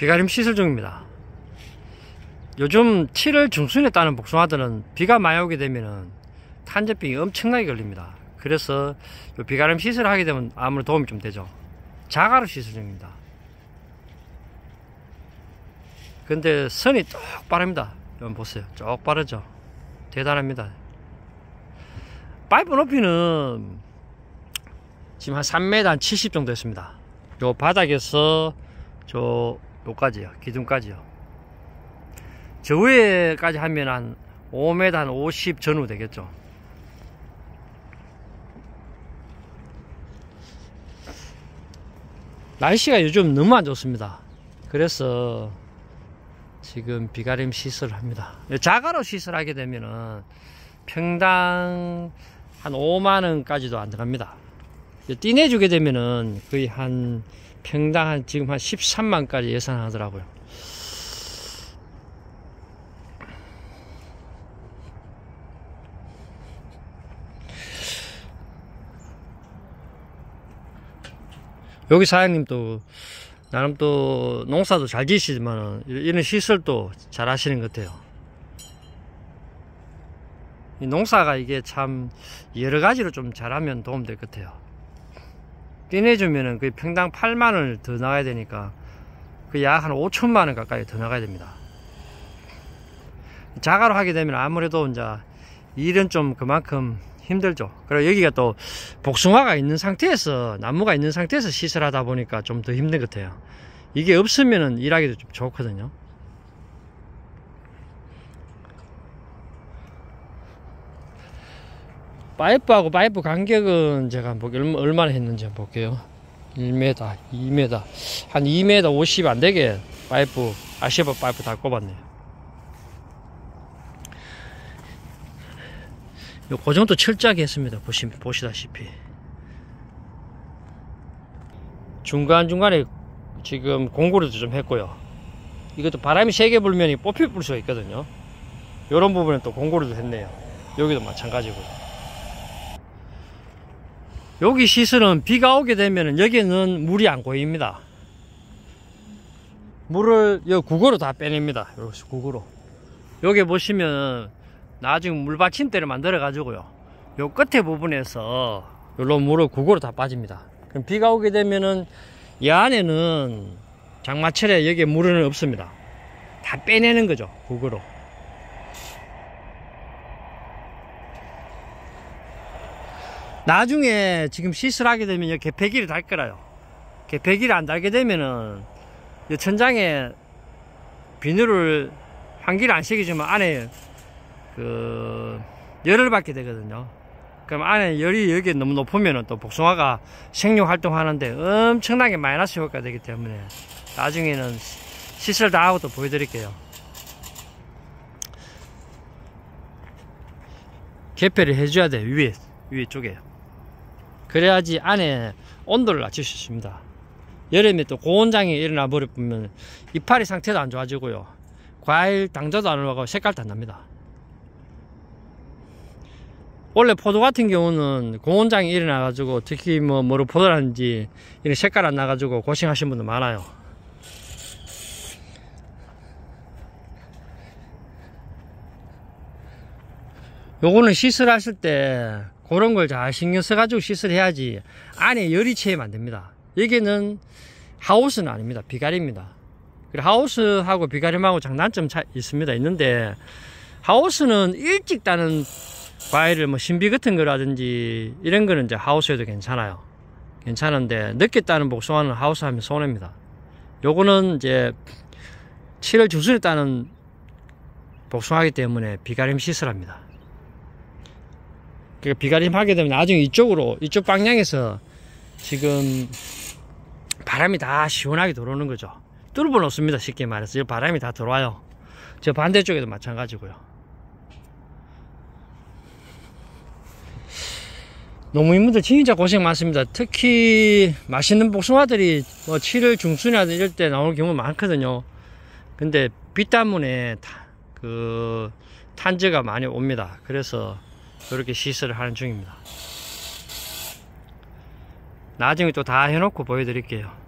비가림 시설 중입니다. 요즘 7월 중순에 따는 복숭아들은 비가 많이 오게 되면은 탄저병이 엄청나게 걸립니다. 그래서 비가림 시설을 하게 되면 아무래도 도움이 좀 되죠. 자가로 시설 중입니다. 근데 선이 쭉 빠릅니다. 여러분 보세요. 쭉 빠르죠. 대단합니다. 파이프 높이는 지금 한 3m 한 70 정도 했습니다. 요 바닥에서 요까지요. 기둥까지요. 저 위에까지 하면 한 5m 한 50 전후 되겠죠. 날씨가 요즘 너무 안 좋습니다. 그래서 지금 비가림 시설을 합니다. 자가로 시설하게 되면은 평당 한 5만원까지도 안 들어갑니다. 띠내주게 되면은 거의 한 평당 지금 한 13만까지 예상하더라고요. 여기 사장님도 나름 또 농사도 잘 지시지만 이런 시설도 잘 하시는 것 같아요. 이 농사가 이게 참 여러 가지로 좀 잘하면 도움될 것 같아요. 띠내주면은 거의 평당 8만원을 더 나가야 되니까 그 약 한 5천만원 가까이 더 나가야 됩니다. 자가로 하게 되면 아무래도 이제 일은 좀 그만큼 힘들죠. 그리고 여기가 또 복숭아가 있는 상태에서, 나무가 있는 상태에서 시설하다 보니까 좀 더 힘든 것 같아요. 이게 없으면은 일하기도 좀 좋거든요. 파이프하고 파이프 간격은 제가 얼마나 했는지 한번 볼게요. 1m, 2m, 한 2m 50 안되게 파이프, 아시아 파이프 다 꼽았네요. 그 정도 철저하게 했습니다. 보시다시피. 중간중간에 지금 공구리도 좀 했고요. 이것도 바람이 세게 불면 뽑힐 수가 있거든요. 이런 부분은 또 공구리도 했네요. 여기도 마찬가지고. 여기 시설은 비가 오게 되면 여기는 물이 안 고입니다. 물을 여기 국어로 다 빼냅니다. 여기 국어로. 여기 보시면 나중에 물받침대를 만들어 가지고요, 요 끝에 부분에서 요런 물을 국어로 다 빠집니다. 그럼 비가 오게 되면은 이 안에는 장마철에 여기에 물은 없습니다. 다 빼내는 거죠, 국어로. 나중에 지금 시설하게 되면 여기 개폐기를 달 거라요. 개폐기를 안 달게 되면은 이 천장에 비닐을 환기를 안 시키지만 안에 열을 받게 되거든요. 그럼 안에 열이 여기 너무 높으면 또 복숭아가 생육 활동하는데 엄청나게 마이너스 효과가 되기 때문에 나중에는 시설 다 하고 또 보여드릴게요. 개폐를 해줘야 돼요. 위에 쪽에. 그래야지 안에 온도를 낮출 수 있습니다. 여름에 또 고온장애 일어나 버리면 이파리 상태도 안 좋아지고요, 과일 당도도 안 올라가고 색깔도 안 납니다. 원래 포도 같은 경우는 고온장이 일어나가지고, 특히 뭐로 포도라든지 이런 색깔 안 나가지고 고생하시는 분들 많아요. 요거는 시설하실 때 그런 걸 잘 신경 써가지고 시설해야지 안에 열이 채우면 안 됩니다. 여기는 하우스는 아닙니다. 비가림입니다. 그리고 하우스하고 비가림하고 장단점 있습니다. 있는데, 하우스는 일찍 따는 과일을 신비 같은 거라든지 이런 거는 이제 하우스에도 괜찮아요. 괜찮은데 늦게 따는 복숭아는 하우스 하면 손해입니다. 요거는 이제 7월 중순에 따는 복숭아이기 때문에 비가림 시설합니다. 그러니까 비가림 하게 되면 나중에 이쪽 방향에서 지금 바람이 다 시원하게 들어오는 거죠. 뚫어 놓습니다. 쉽게 말해서. 이 바람이 다 들어와요. 저 반대쪽에도 마찬가지고요. 농민분들 진짜 고생 많습니다. 특히 맛있는 복숭아들이 7월 중순이나 이럴 때 나오는 경우 많거든요. 근데 비 때문에 탄저가 많이 옵니다. 그래서 이렇게 시설을 하는 중입니다. 나중에 또 다 해놓고 보여드릴게요.